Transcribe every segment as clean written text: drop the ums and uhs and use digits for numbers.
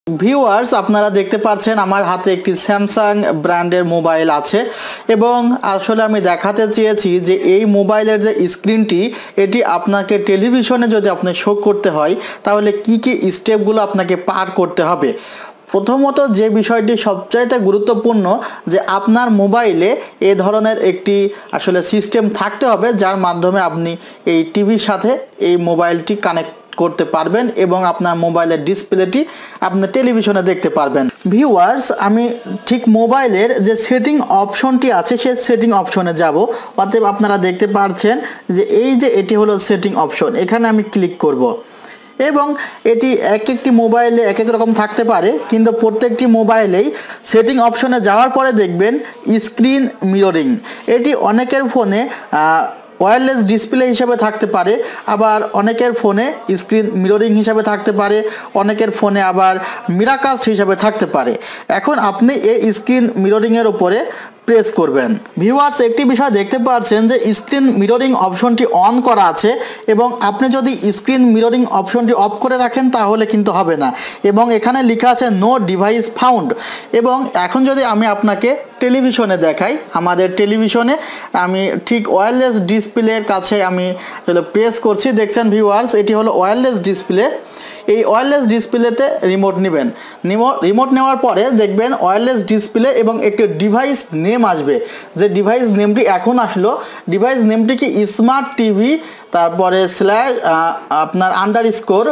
Viewers, আপনারা দেখতে পাচ্ছেন আমার হাতে একটি স্যামসাং ব্র্যান্ডের মোবাইল আছে এবং আসলে আমি দেখাতে চেয়েছি যে এই মোবাইলের যে স্ক্রিনটি এটি আপনাকে টেলিভিশনে যদি আপনি শো করতে হয় তাহলে কি কি স্টেপগুলো আপনাকে পার করতে হবে। প্রথমত যে বিষয়টি সবচাইতে গুরুত্বপূর্ণ যে আপনার মোবাইলে এ ধরনের একটি আসলে সিস্টেম থাকতে হবে যার মাধ্যমে আপনি এই টিভির সাথে এই মোবাইলটি কানেক্ট করতে পারবেন এবং আপনার মোবাইলের ডিসপ্লেটি আপনি টেলিভিশনে দেখতে পারবেন। ভিউয়ার্স, আমি ঠিক মোবাইলের যে সেটিং অপশনটি আছে সেই সেটিং অপশনে যাব। অতএব আপনারা দেখতে পাচ্ছেন যে এটি হলো সেটিং অপশন, এখানে আমি ক্লিক করব এবং এটি এক একটি মোবাইলে এক এক রকম থাকতে পারে, কিন্তু প্রত্যেকটি মোবাইলেই সেটিং অপশনে যাওয়ার পরে দেখবেন স্ক্রিন মিররিং। এটি অনেকের ফোনে ওয়্যারলেস ডিসপ্লে হিসাবে থাকতে পারে, আবার অনেকের ফোনে স্ক্রিন মিররিং হিসাবে থাকতে পারে, অনেকের ফোনে আবার মিরাকাস্ট হিসাবে থাকতে পারে। এখন আপনি এই স্ক্রিন মিররিংয়ের উপরে প্রেস করবেন। ভিউয়ার্স, একটি বিষয় দেখতে পাচ্ছেন যে স্ক্রিন মিররিং অপশনটি অন করা আছে এবং আপনি যদি স্ক্রিন মিররিং অপশনটি অফ করে রাখেন তাহলে কিন্তু হবে না এবং এখানে লেখা আছে নো ডিভাইস ফাউন্ড। এবং এখন যদি আমি আপনাকে টেলিভিশনে দেখাই, আমাদের টেলিভিশনে আমি ঠিক ওয়্যারলেস ডিসপ্লের কাছে আমি প্রেস করছি। দেখছেন ভিউয়ার্স, এটি হলো ওয়্যারলেস ডিসপ্লে। এই ওয়্যারলেস ডিসপ্লেতে রিমোট নেবেন। রিমোট নেওয়ার পরে দেখবেন ওয়্যারলেস ডিসপ্লে এবং একটি ডিভাইস নেম আসবে। যে ডিভাইস নেমটি এখন আসলো, ডিভাইস নেমটি কি স্মার্ট টিভি, তারপরে স্ল্যাশ আপনার আন্ডারস্কোর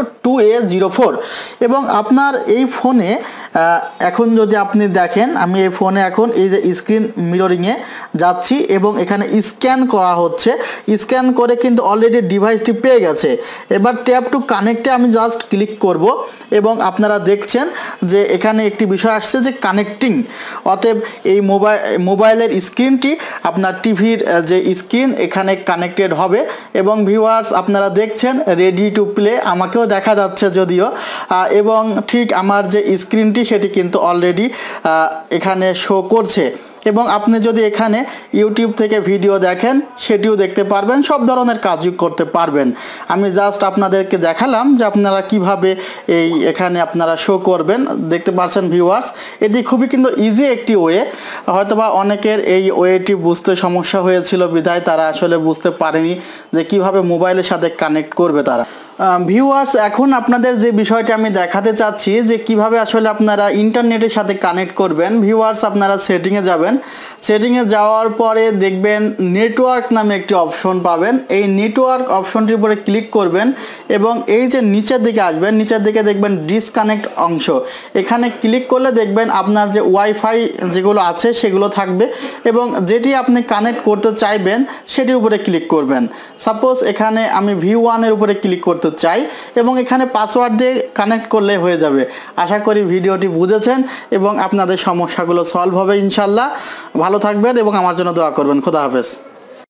2A04 এবং আপনার এই ফোনে এখন যদি আপনি দেখেন, আমি এই ফোনে এখন এই যে স্ক্রিন মিররিংয়ে যাচ্ছি এবং এখানে স্ক্যান করা হচ্ছে। স্ক্যান করে কিন্তু অলরেডি ডিভাইসটি পেয়ে গেছে। এবার ট্যাপ টু কানেক্টে আমি জাস্ট ক্লিক করব এবং আপনারা দেখছেন যে এখানে একটি বিষয় আসছে যে কানেক্টিং। অতএব এই মোবাইলের স্ক্রিনটি আপনার টিভির যে স্ক্রিন এখানে কানেক্টেড হবে। এবং ভিউয়ার্স, আপনারা দেখছেন রেডি টু প্লে, আমাকেও দেখা যাচ্ছে যদিও, এবং ঠিক আমার যে স্ক্রিনটি সেটি কিন্তু অলরেডি এখানে শো করছে। এবং আপনি যদি এখানে ইউটিউব থেকে ভিডিও দেখেন সেটিও দেখতে পারবেন, সব ধরনের কাজই করতে পারবেন। আমি জাস্ট আপনাদেরকে দেখালাম যে আপনারা কিভাবে এখানে আপনারা শো করবেন। দেখতে পাচ্ছেন ভিউয়ার্স, এটি খুবই কিন্তু ইজি একটি ওয়ে। হয়তোবা অনেকের এই ওয়েটি বুঝতে সমস্যা হয়েছিল বিধায় তারা আসলে বুঝতে পারেনি যে কিভাবে মোবাইলের সাথে কানেক্ট করবে তারা। ভিউয়ার্স, এখন আপনাদের যে বিষয়টা আমি দেখাতে চাচ্ছি যে কিভাবে আসলে আপনারা ইন্টারনেটের সাথে কানেক্ট করবেন। ভিউয়ার্স, আপনারা সেটিংয়ে যাবেন। সেটিংয়ে যাওয়ার পরে দেখবেন নেটওয়ার্ক নামে একটি অপশন পাবেন। এই নেটওয়ার্ক অপশনটির উপরে ক্লিক করবেন এবং এই যে নিচের দিকে আসবেন, নিচের দিকে দেখবেন ডিসকানেক্ট অংশ। এখানে ক্লিক করলে দেখবেন আপনার যে ওয়াইফাই যেগুলো আছে সেগুলো থাকবে এবং যেটি আপনি কানেক্ট করতে চাইবেন সেটির উপরে ক্লিক করবেন। সাপোজ এখানে আমি V1-এর উপরে ক্লিক করতে চাই এবং এখানে পাসওয়ার্ড দিয়ে কানেক্ট করলে হয়ে যাবে। আশা করি ভিডিওটি বুঝেছেন এবং আপনাদের সমস্যাগুলো সলভ হবে ইনশাল্লাহ। ভালো থাকবেন এবং আমার জন্য দোয়া করবেন। খোদা হাফেজ।